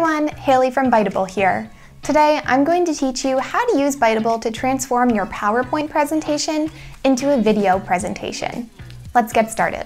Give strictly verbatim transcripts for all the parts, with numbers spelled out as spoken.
everyone, Haley from Biteable here. Today I'm going to teach you how to use Biteable to transform your PowerPoint presentation into a video presentation. Let's get started.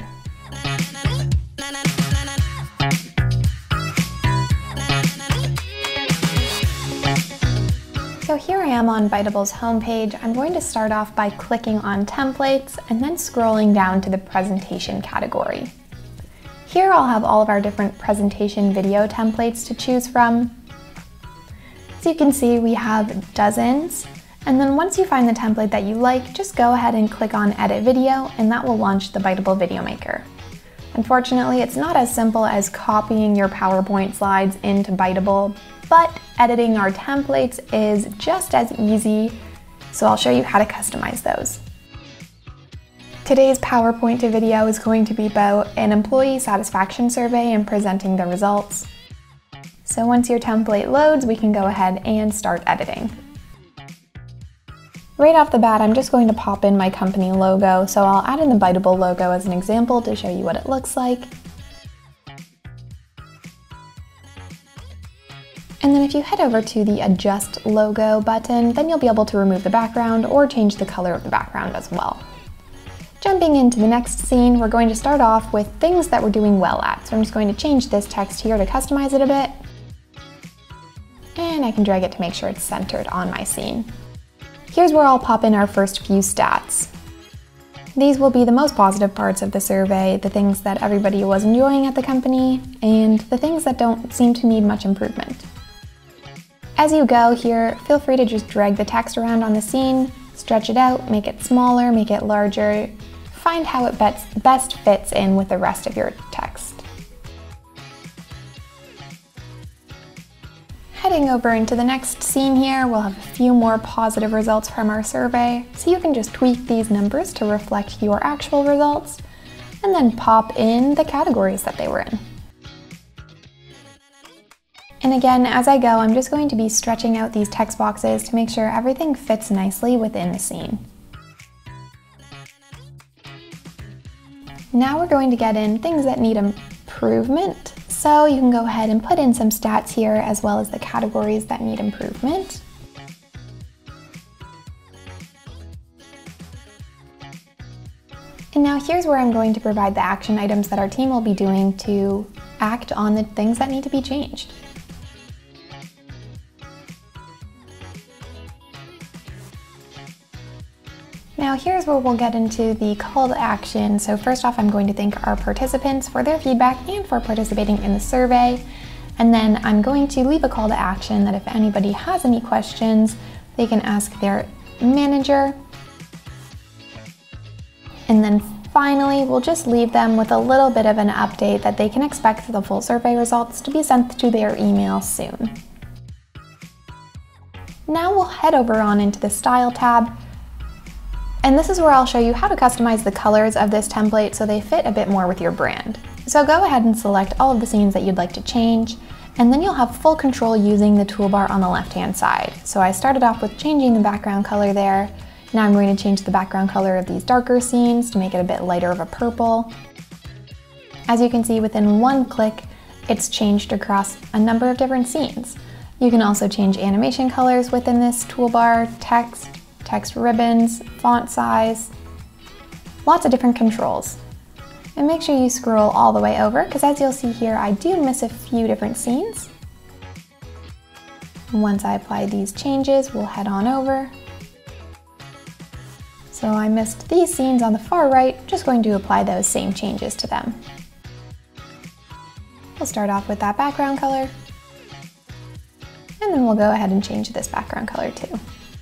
So here I am on Bitable's homepage. I'm going to start off by clicking on templates and then scrolling down to the presentation category. Here I'll have all of our different presentation video templates to choose from. As you can see, we have dozens, and then once you find the template that you like, just go ahead and click on Edit Video, and that will launch the Biteable Video Maker. Unfortunately, it's not as simple as copying your PowerPoint slides into Biteable, but editing our templates is just as easy, so I'll show you how to customize those. Today's PowerPoint to video is going to be about an employee satisfaction survey and presenting the results. So once your template loads, we can go ahead and start editing. Right off the bat, I'm just going to pop in my company logo, so I'll add in the Biteable logo as an example to show you what it looks like. And then if you head over to the Adjust Logo button, then you'll be able to remove the background or change the color of the background as well. Jumping into the next scene, we're going to start off with things that we're doing well at. So I'm just going to change this text here to customize it a bit. And I can drag it to make sure it's centered on my scene. Here's where I'll pop in our first few stats. These will be the most positive parts of the survey, the things that everybody was enjoying at the company, and the things that don't seem to need much improvement. As you go here, feel free to just drag the text around on the scene, stretch it out, make it smaller, make it larger, find how it best fits in with the rest of your text. Heading over into the next scene here, we'll have a few more positive results from our survey, so you can just tweak these numbers to reflect your actual results, and then pop in the categories that they were in. And again, as I go, I'm just going to be stretching out these text boxes to make sure everything fits nicely within the scene. Now we're going to get in things that need improvement. So you can go ahead and put in some stats here as well as the categories that need improvement. And now here's where I'm going to provide the action items that our team will be doing to act on the things that need to be changed. Now here's where we'll get into the call to action. So first off, I'm going to thank our participants for their feedback and for participating in the survey. And then I'm going to leave a call to action that if anybody has any questions, they can ask their manager. And then finally, we'll just leave them with a little bit of an update that they can expect the full survey results to be sent to their email soon. Now we'll head over on into the Style tab. And this is where I'll show you how to customize the colors of this template so they fit a bit more with your brand. So go ahead and select all of the scenes that you'd like to change, and then you'll have full control using the toolbar on the left-hand side. So I started off with changing the background color there. Now I'm going to change the background color of these darker scenes to make it a bit lighter of a purple. As you can see, within one click, it's changed across a number of different scenes. You can also change animation colors within this toolbar, text, text ribbons, font size, lots of different controls. And make sure you scroll all the way over, because as you'll see here, I do miss a few different scenes. Once I apply these changes, we'll head on over. So I missed these scenes on the far right, just going to apply those same changes to them. We'll start off with that background color, and then we'll go ahead and change this background color too.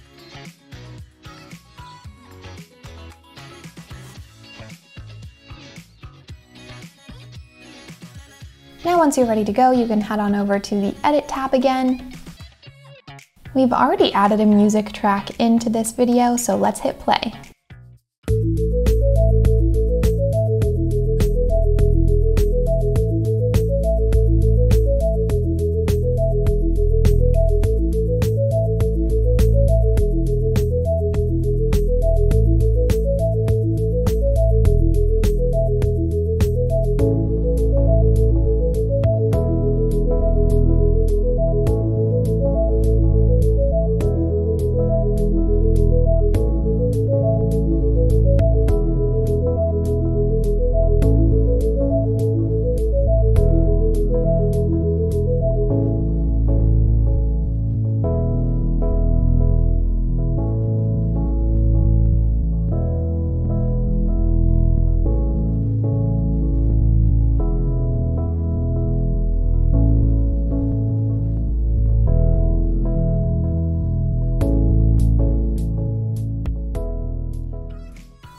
Now once you're ready to go, you can head on over to the Edit tab again. We've already added a music track into this video, so let's hit play.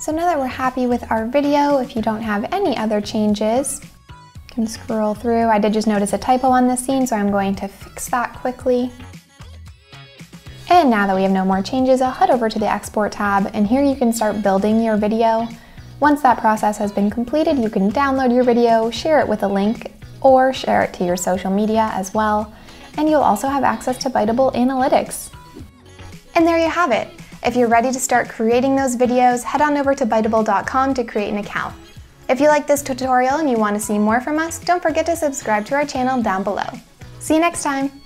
So now that we're happy with our video, if you don't have any other changes, you can scroll through. I did just notice a typo on this scene, so I'm going to fix that quickly. And now that we have no more changes, I'll head over to the Export tab, and here you can start building your video. Once that process has been completed, you can download your video, share it with a link, or share it to your social media as well. And you'll also have access to Biteable Analytics. And there you have it. If you're ready to start creating those videos, head on over to biteable dot com to create an account. If you like this tutorial and you want to see more from us, don't forget to subscribe to our channel down below. See you next time!